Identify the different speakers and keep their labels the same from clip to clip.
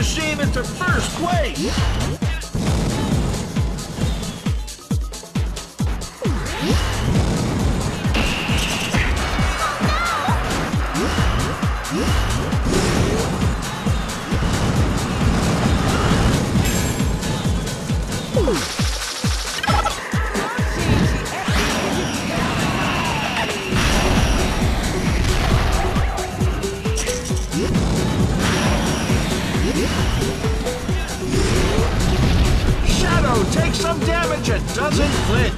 Speaker 1: machine into first place. Shadow takes some damage and doesn't flinch.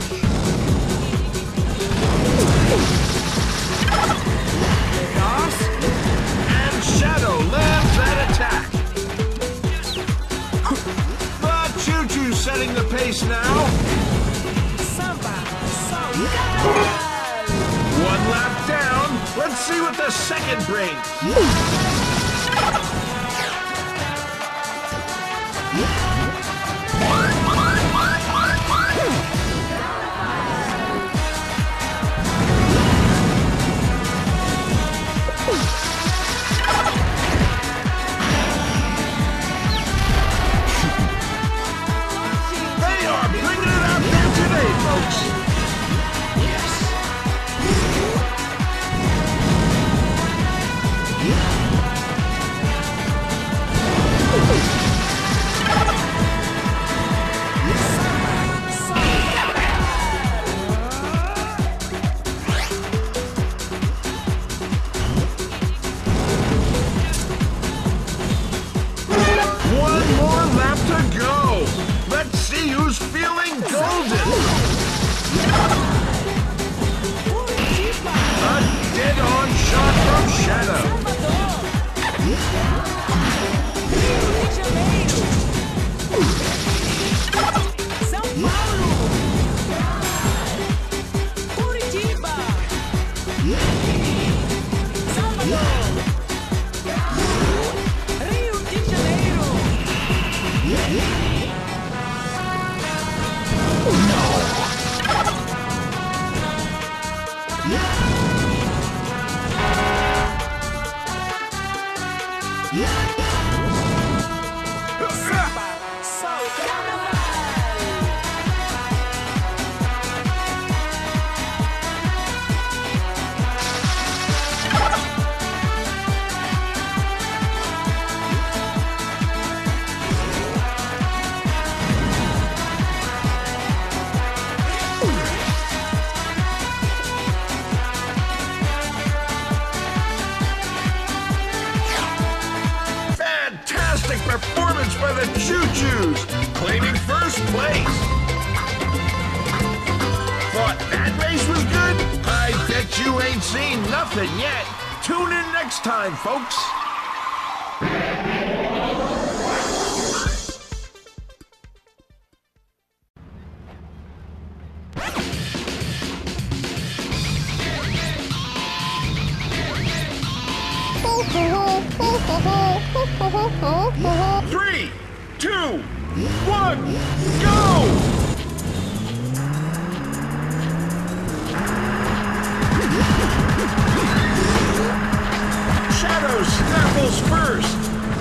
Speaker 1: And Shadow lands that attack. But Chuchus setting the pace now. One lap down. Let's see what the second brings. They are bringing it out there today, folks. Who's feeling golden? A dead-on shot from Shadow. Performance by the Chuchus, claiming first place. Thought that race was good? I bet you ain't seen nothing yet. Tune in next time, folks. Three, 2, 1, go! Shadow snaffles first.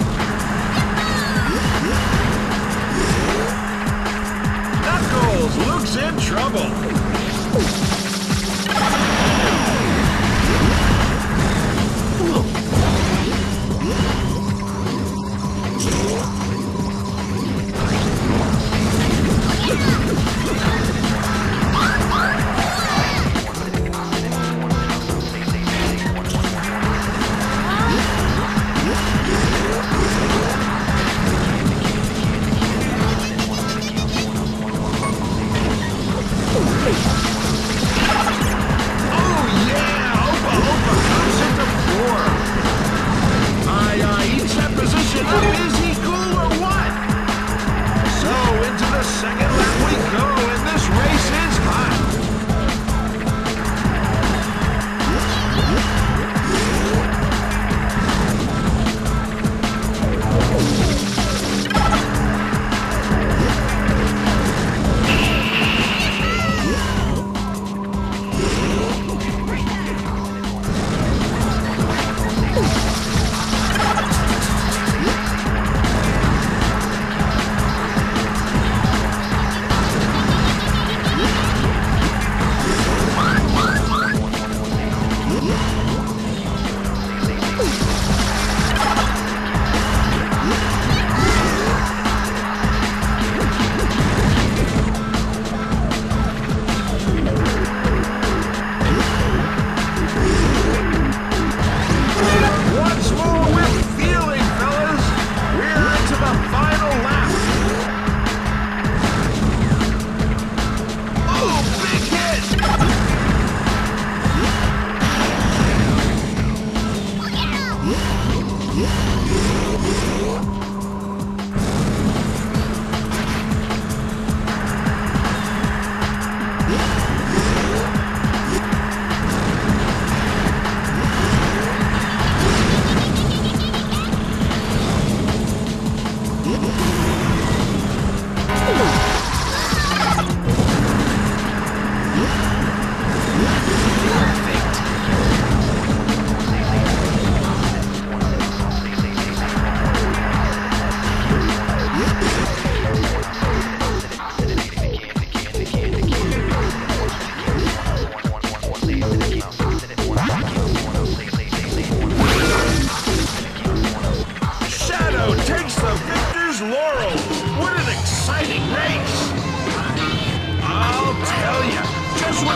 Speaker 1: Knuckles looks in trouble.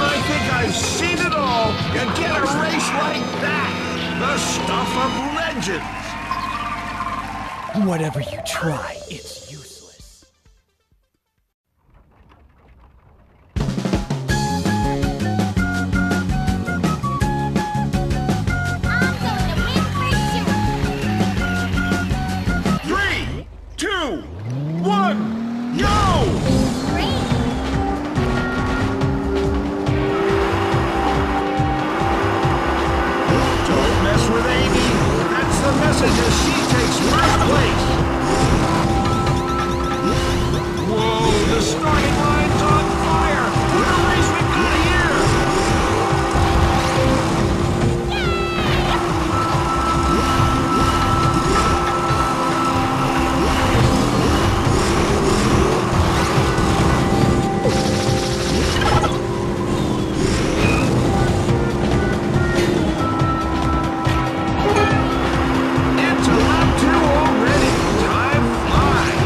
Speaker 1: I think I've seen it all. You get a race like that. The stuff of legends.
Speaker 2: Whatever you try, it's useless.
Speaker 3: I'm going to win for sure.
Speaker 1: 3, 2, 1, go!
Speaker 3: Great.
Speaker 1: Don't mess with Amy. That's the message as she takes first place. Whoa, the starting line's on fire. What a race we got here. Into lap 2 already. Time flies.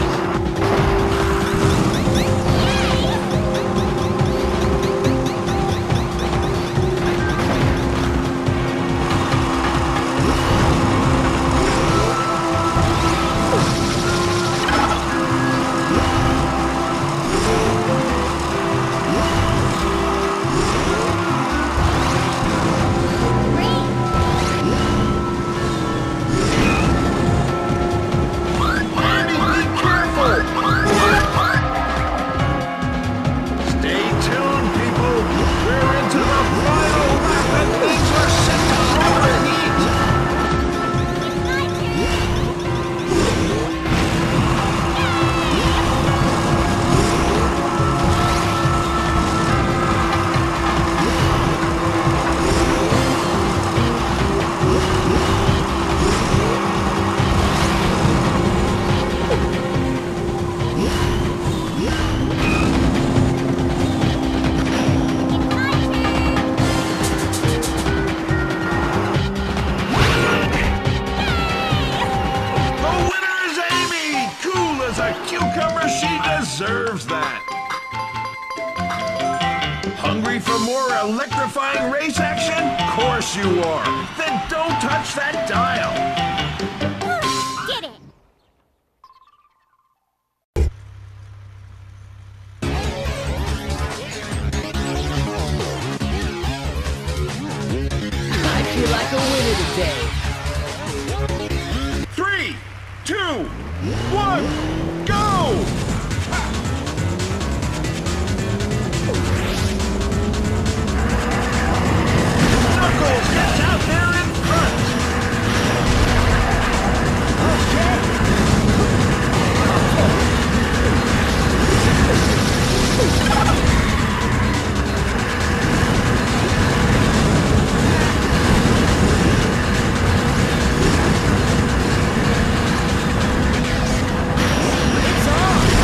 Speaker 1: Andy, be careful! Stay tuned, people. We're into the final lap and things are set to overheat. The winner is Amy! Cool as a cucumber, she deserves that! Hungry for more electrifying race action? Course you are! Then don't touch that dial!
Speaker 3: Did it.
Speaker 2: I feel like a winner today.
Speaker 1: 3, 2, 1, go! Knuckles gets out there in front!
Speaker 2: It's on!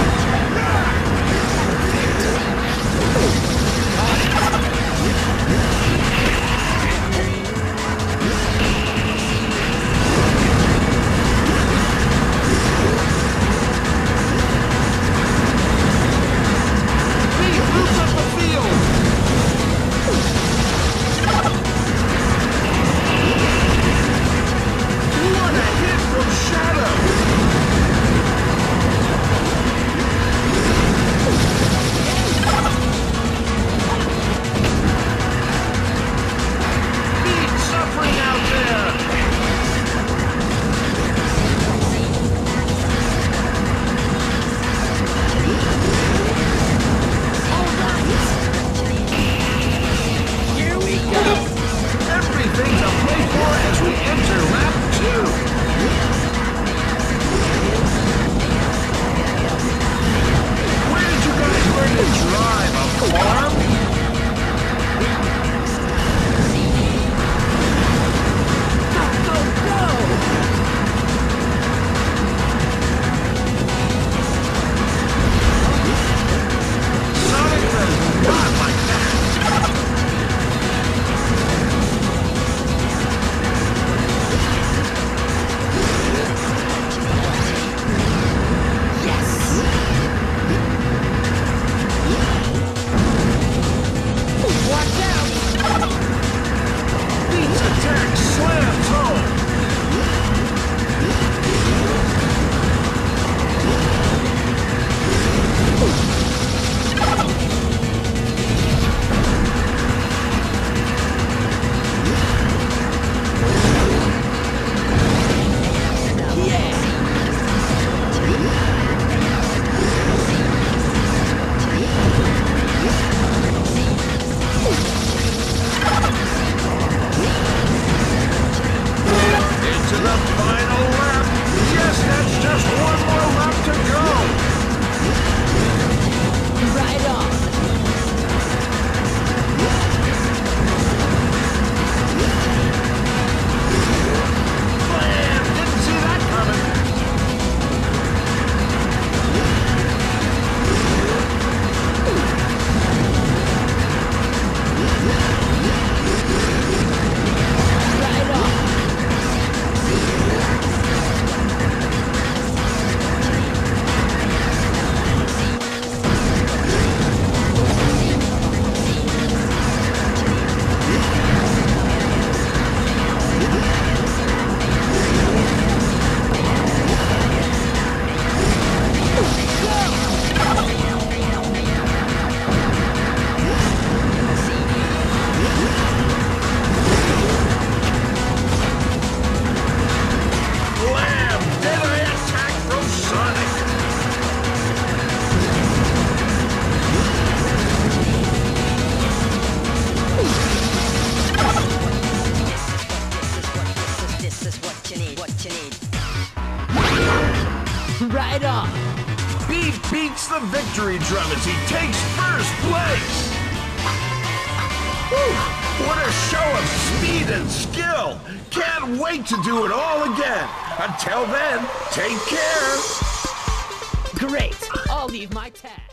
Speaker 1: the victory drum as he takes first place. Whew, what a show of speed and skill. Can't wait to do it all again. Until then, take care.
Speaker 2: Great. I'll leave my tag.